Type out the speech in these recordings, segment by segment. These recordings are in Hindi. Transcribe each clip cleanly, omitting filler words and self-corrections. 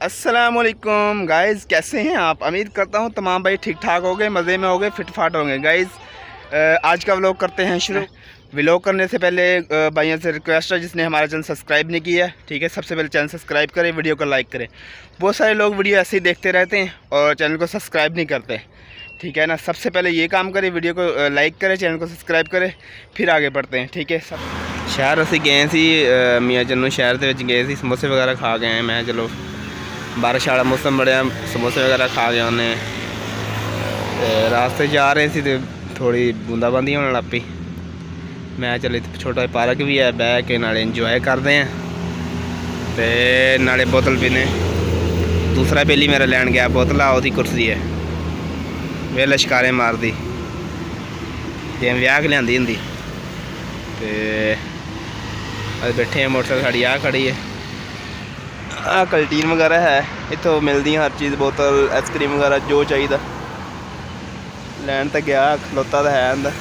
अस्सलामुअलैकुम गाइज़, कैसे हैं आप। उम्मीद करता हूं तमाम भाई ठीक ठाक हो गए, मज़े में हो गए, फिट फाट होंगे। गाइज़ आज का व्लॉग करते हैं शुरू। व्लॉग करने से पहले भाइयों से रिक्वेस्ट है, जिसने हमारा चैनल सब्सक्राइब नहीं किया, ठीक है, सबसे पहले चैनल सब्सक्राइब करें, वीडियो को लाइक करें। बहुत सारे लोग वीडियो ऐसे ही देखते रहते हैं और चैनल को सब्सक्राइब नहीं करते, ठीक है ना। सबसे पहले ये काम करें, वीडियो को लाइक करें, चैनल को सब्सक्राइब करें, फिर आगे बढ़ते हैं, ठीक है। सब शहर असी गए सी, मियाँ जन्नू शहर के गए सी, समोसे वगैरह खा गए हैं। मैं चलो बारिश वाला मौसम बड़े, समोसे वगैरह खा गए उन्हें। रास्ते जा रहे थे तो थोड़ी बूंदाबांदी होने लग पई। मैं चले छोटा पार्क भी है, बह के नाले इंजॉय करते हैं तो नाले बोतल पीने। दूसरा बेली मेरा लैन गया बोतल, आ उसकी कुर्सी है वे लश्कारे मार दी जिवें ब्याह के लियांदी हुंदी। तो बैठे हैं, मोटरसाइकिल साड़ी आ खड़ी है। कैंटीन वगैरह है, इतों मिलती हर चीज़, बोतल आइसक्रीम वगैरह जो चाहिए। लैन तक गया, खलोता तो है अंदर,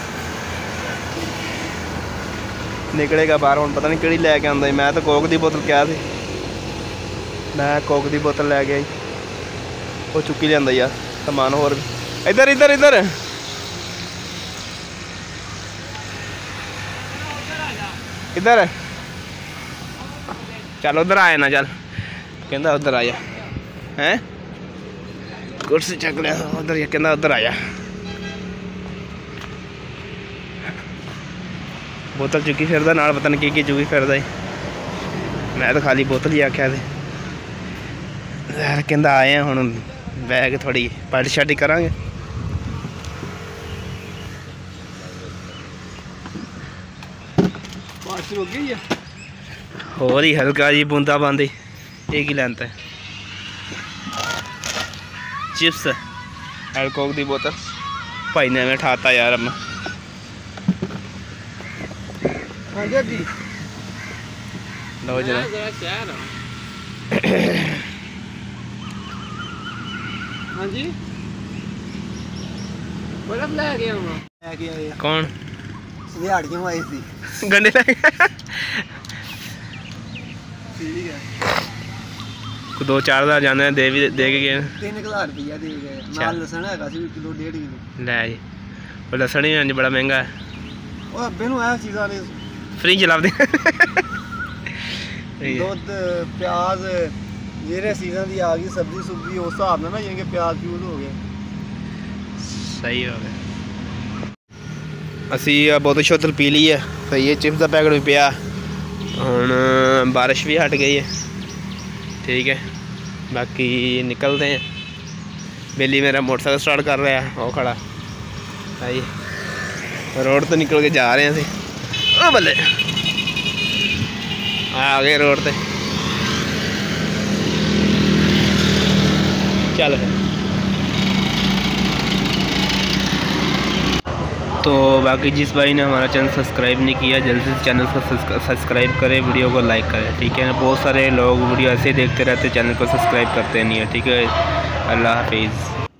निकलेगा बाहर। हम पता नहीं कि लैके आंदा। मैं तो कोक की बोतल क्या थी, मैं कोक की बोतल लै गया, वो चुकी लिया यार समान होर भी। इधर इधर इधर इधर चल, उधर आए ना, चल कहता उधर आ जा। हैं कुर्सी चक लिया उधर, या कहता उधर आ जा। बोतल चुकी फिरदा नाल, पता नहीं की चुकी फिरदा ही। मैं तो खाली बोतल ही आख्या थे। कहता आए हैं हुण बह के थोड़ी पार्टी शार्टी करांगे। होर ही हल्का जी बूंदाबांदी, एक ही लेंथ है। चिप्स कोक की बोतल भाई ने हमें ठाता यार। अब लो जरा हाँ जी, कौन दिहाड़ियों आई थी गंडे लगे ठीक है। 2-4 हज़ार जाने दे भी दे के गए। 3000 रुपया दे गए। नाल लसन है किलो 1.5 किलो लै जी। वो लसन ही अंज बड़ा महंगा है, वो अब्बे नूं आ चीज़ां ने फ्री चला दे। दुध प्याज जेरे सीजन की आ गई, सब्जी सुब्जी उस हिसाब ना जिवें प्याज प्यूज हो गए, सही हो गया। असी बोतल शोतल पी ली है, तो ये चिप्स का पैकेट भी पिया। हुण बारिश भी हट गई है, ठीक है। बाकी निकलते हैं। बेली मेरा मोटरसाइकिल स्टार्ट कर रहा है, वो खड़ा भाई। रोड तो निकल के जा रहे हैं असी। ओ बल्ले आ गए रोड पे, चल। तो बाकी जिस भाई ने हमारा चैनल सब्सक्राइब नहीं किया, जल्दी से चैनल को सब्सक्राइब करें, वीडियो को लाइक करें, ठीक है ना। बहुत सारे लोग वीडियो ऐसे देखते रहते, चैनल को सब्सक्राइब करते नहीं है, ठीक है। अल्लाह हाफिज़।